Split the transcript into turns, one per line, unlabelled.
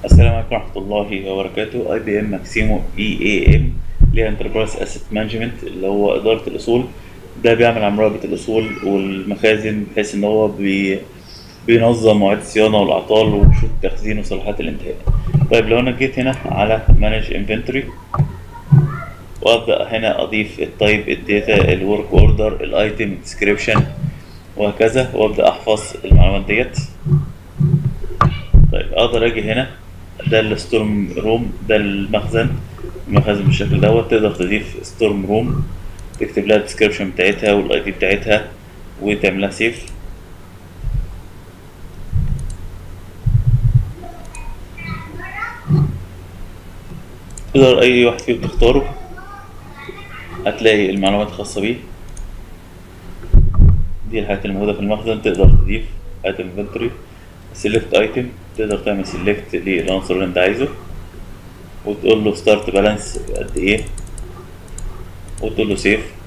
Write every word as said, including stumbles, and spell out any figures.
السلام عليكم ورحمة الله وبركاته. اي بي ام ماكسيمو اي اي ام ليها انتربرايز اسيت مانجمنت اللي هو إدارة الأصول. ده بيعمل عن مراقبة الأصول والمخازن بحيث إن هو بي بينظم مواعيد الصيانة والأعطال وشروط التخزين وصلاحيات الانتهاء. طيب لو أنا جيت هنا على مانج انفنتوري وأبدأ هنا أضيف التايب الداتا الورك اوردر الايتم ديسكريبشن وهكذا، وأبدأ أحفظ المعلومات ديت. طيب اقدر اجي هنا، ده الستورم روم، ده المخزن. المخزن بالشكل دوت تقدر تضيف ستورم روم، تكتب لها الديسكريبشن بتاعتها والاي دي بتاعتها وتعملها سيف. تقدر اي واحد فيهم تختاره، هتلاقي المعلومات الخاصة بيه. دي الحاجات الموجودة في المخزن. تقدر تضيف ايتم انفنتوري، سيلكت ايتم، تقدر تعمل سيلكت للعنصر اللي انت عايزه وتقول له ستارت بالانس قد ايه وتقول له سيف.